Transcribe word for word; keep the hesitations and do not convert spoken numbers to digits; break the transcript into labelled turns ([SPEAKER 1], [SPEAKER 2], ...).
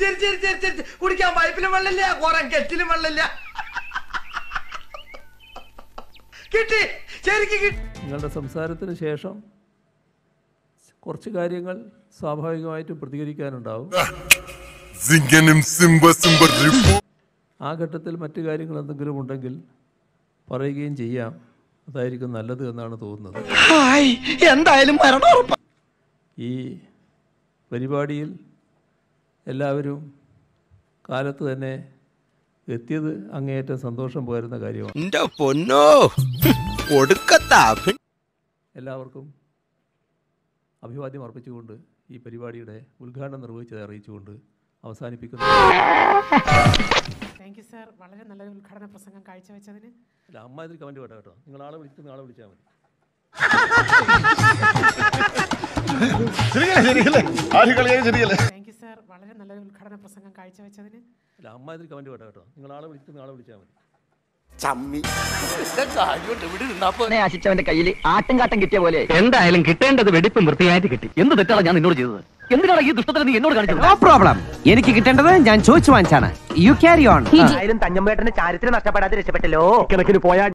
[SPEAKER 1] ചിരി ചിരി ചിരി ചിരി കുടിക്കാൻ പൈപ്പിലും വെള്ളമില്ല, കുറെ കെറ്റിലും വെള്ളമില്ല. കിട്ടി, ശരിക്കും കിട്ടി.
[SPEAKER 2] നിങ്ങളുടെ സംസാരത്തിന് ശേഷം കുറച്ച് കാര്യങ്ങൾ സ്വാഭാവികമായിട്ടും പ്രതികരിക്കാനുണ്ടാവും. ആ ഘട്ടത്തിൽ മറ്റു കാര്യങ്ങൾ എന്തെങ്കിലും ഉണ്ടെങ്കിൽ പറയുകയും ചെയ്യാം. അതായിരിക്കും നല്ലത് എന്നാണ് തോന്നുന്നത്.
[SPEAKER 1] എന്തായാലും
[SPEAKER 2] ഈ പരിപാടിയിൽ എല്ലാവരും കാലത്ത് തന്നെ എത്തിയത് അങ്ങേയറ്റം സന്തോഷം പകരുന്ന കാര്യമാണ്. എല്ലാവർക്കും അഭിവാദ്യം അർപ്പിച്ചുകൊണ്ട് ഈ പരിപാടിയുടെ ഉദ്ഘാടനം നിർവഹിച്ചത് അറിയിച്ചുകൊണ്ട് അവസാനിപ്പിക്കുന്നു.
[SPEAKER 3] താങ്ക് യു സർ, വളരെ നല്ലൊരു ഉദ്ഘാടന പ്രസംഗം കാഴ്ചവെച്ചതിന്.
[SPEAKER 2] അല്ല, അമ്മ ഇതിൽ കമൻറ്റ് കേട്ടോ കേട്ടോ നിങ്ങൾ ആളെ വിളിച്ചിട്ട് നാളെ വിളിച്ചാൽ മതി.
[SPEAKER 3] താങ്ക് യു സർ, വളരെ നല്ലൊരു ഉദ്ഘാടന പ്രസംഗം കാഴ്ചവെച്ചതിന്.
[SPEAKER 2] അല്ല, അമ്മ ഇതിൽ കമൻറ്റ് കേട്ടോ കേട്ടോ നിങ്ങൾ ആളെ വിളിച്ചിട്ട് നാളെ വിളിച്ചാൽ മതി.
[SPEAKER 4] ആശിച്ചവന്റെ കയ്യിൽ ആട്ടും കാട്ടം കിട്ടിയ പോലെ എന്തായാലും കിട്ടേണ്ടത് വെടിപ്പും വൃത്തിയായിട്ട് കിട്ടി. എന്ത് തെറ്റാണ് ഞാൻ നിന്നോട് ചെയ്തത്? എന്തിനാണ് ഈ ദുഷ്ടത്തിന് നീ എന്നോട് കാണിച്ചത്?
[SPEAKER 5] നോ പ്രോബ്ലം, എനിക്ക് കിട്ടേണ്ടത് ഞാൻ ചോദിച്ചു വാങ്ങിച്ചാണ്. You carry on.
[SPEAKER 4] ആയാലും തഞ്ഞമ്പേട്ടന്റെ ചാരിത്രം നഷ്ടപ്പെടാതെ രക്ഷപ്പെട്ടല്ലോ. കണക്കിന് പോയാൽ